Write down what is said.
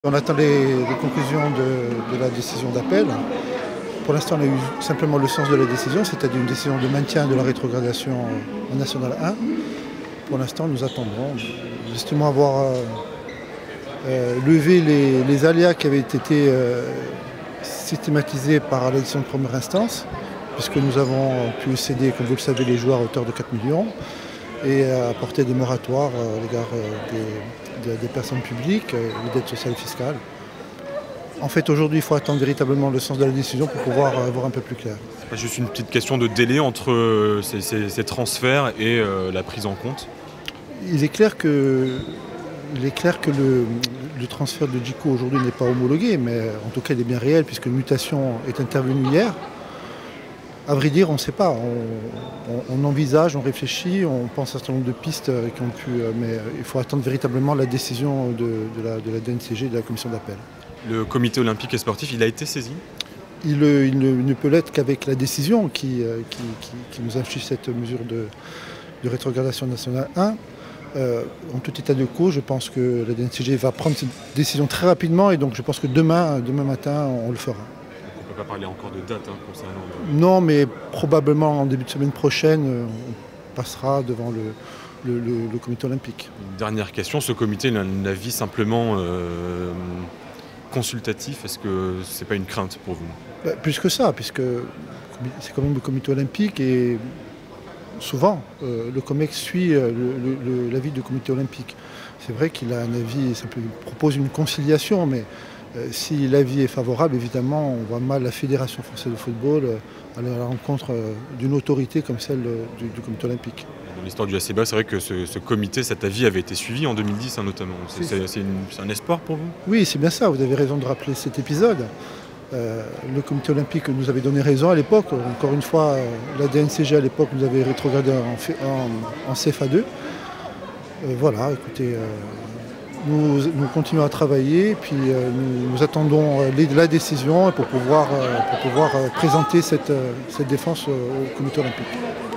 On attend les conclusions de la décision d'appel. Pour l'instant, on a eu simplement le sens de la décision, c'est-à-dire une décision de maintien de la rétrogradation en National 1. Pour l'instant, nous attendrons. Nous estimons avoir levé les aléas qui avaient été systématisés par la décision de première instance, puisque nous avons pu céder, comme vous le savez, les joueurs à hauteur de 4 millions et apporter des moratoires à l'égard des personnes publiques, les dettes sociales et fiscales. En fait, aujourd'hui, il faut attendre véritablement le sens de la décision pour pouvoir voir un peu plus clair. Juste une petite question de délai entre ces transferts et la prise en compte. Il est clair que le transfert de Djikou aujourd'hui n'est pas homologué, mais en tout cas, il est bien réel puisque une mutation est intervenue hier. À vrai dire, on ne sait pas. On envisage, on réfléchit, on pense à un certain nombre de pistes qui ont pu. Mais il faut attendre véritablement la décision de la DNCG et de la commission d'appel. Le comité olympique et sportif, il a été saisi ? Il ne peut l'être qu'avec la décision qui nous inflige cette mesure de rétrogradation nationale 1. En tout état de cause, je pense que la DNCG va prendre cette décision très rapidement et donc je pense que demain matin, on le fera. On ne peut pas parler encore de date concernant... Non, mais probablement en début de semaine prochaine, on passera devant le comité olympique. Une dernière question, ce comité il a un avis simplement consultatif, est-ce que ce n'est pas une crainte pour vous ? Plus que ça, puisque c'est quand même le comité olympique et souvent le COMEX suit l'avis du comité olympique. C'est vrai qu'il a un avis, il propose une conciliation, mais si l'avis est favorable, évidemment, on voit mal la Fédération française de football aller à la rencontre d'une autorité comme celle du comité olympique. Dans l'histoire du ACBA, c'est vrai que ce comité, cet avis avait été suivi en 2010 notamment. C'est un espoir pour vous ? Oui, c'est bien ça, vous avez raison de rappeler cet épisode. Le comité olympique nous avait donné raison à l'époque. Encore une fois, la DNCG à l'époque nous avait rétrogradé en CFA2. Voilà, écoutez, nous continuons à travailler, puis nous attendons la décision pour pouvoir présenter cette défense au comité olympique.